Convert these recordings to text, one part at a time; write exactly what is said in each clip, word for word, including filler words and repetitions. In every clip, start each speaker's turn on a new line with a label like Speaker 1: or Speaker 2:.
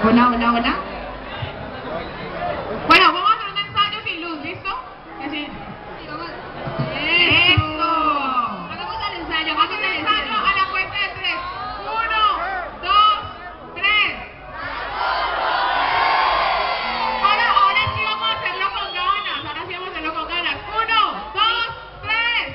Speaker 1: Hola, hola, hola. Bueno, vamos a hacer un ensayo sin luz, ¿listo? Que sí. Sí, vamos. ¡Eso! Hagamos el ensayo, hagamos el ensayo a la cuenta de tres. Uno, dos, tres. Ahora, ahora sí vamos a hacerlo con ganas. Ahora sí vamos a hacerlo con ganas. Uno, dos, tres.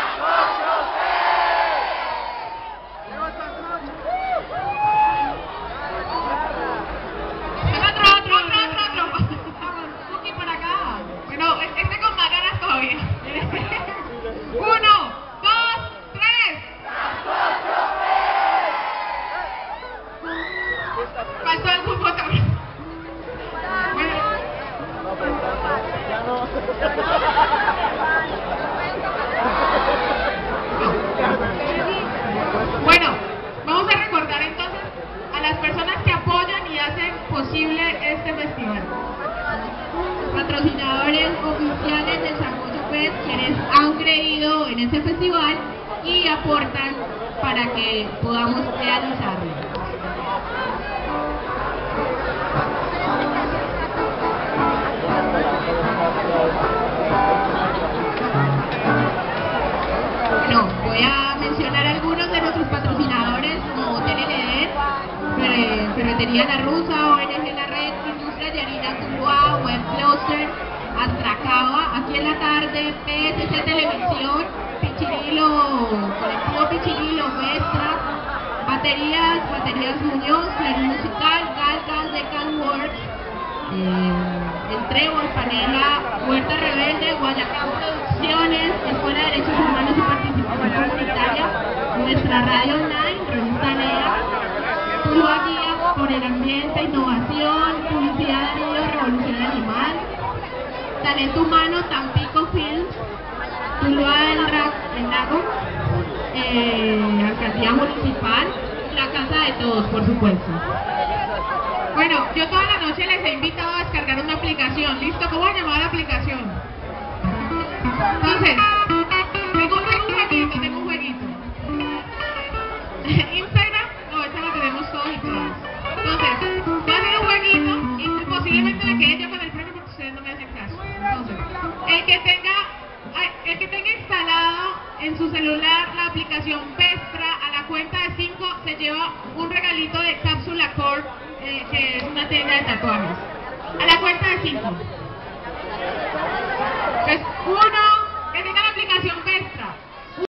Speaker 1: Otro, otro, otro, otro, otro. Vamos, Cookie para acá. Bueno, este con más ganas todavía. Uno, dos, tres. Faltó algún botón. Bueno. Bueno, vamos a recordar entonces a las personas que apoyan y hacen posible este festival.
Speaker 2: Los patrocinadores oficiales del Sancocho Fest, quienes han creído en este festival y aportan para que podamos realizarlo. Bueno, voy a mencionar algunos de nuestros patrocinadores como T N L D, Ferretería La Rusa, O N G La Red, Industria de Harina Tuluá, Web Cluster, Astracaba, Aquí en la Tarde, P S C Televisión, Pichirilo, Colectivo Pichirilo, Vestra, Baterías, Baterías Muñoz, Clarín Musical, Gal Gal de Calworks, eh, El Trébol, Panela, Huerta Rebelde, Guayacán Producciones, Escuela de Derechos Humanos y Participación Comunitaria, nuestra radio online, Revista Lea, Tuluá Guía por el Ambiente, Innovación, Publicidad de Río, Revolución Animal, Talento Humano, Tampico Films, Tuluá El Rack, El Lago, eh, Alcaldía Municipal, La Casa de Todos, por supuesto.
Speaker 1: Bueno, yo toda la noche les he invitado a descargar una aplicación. ¿Listo? ¿Cómo se llama la aplicación? Entonces, tengo, tengo un jueguito, tengo un jueguito. Instagram, no, esta la tenemos todos y todas. Entonces, voy a hacer un jueguito y posiblemente me quede yo con el premio porque ustedes no me hacen caso. Entonces, el que tenga, el que tenga instalado en su celular la aplicación Vestra a la cuenta de cinco se lleva un regalito de Cápsula Core, eh, que es una tienda de tatuajes. A la cuenta de cinco. Pues uno, que tenga la aplicación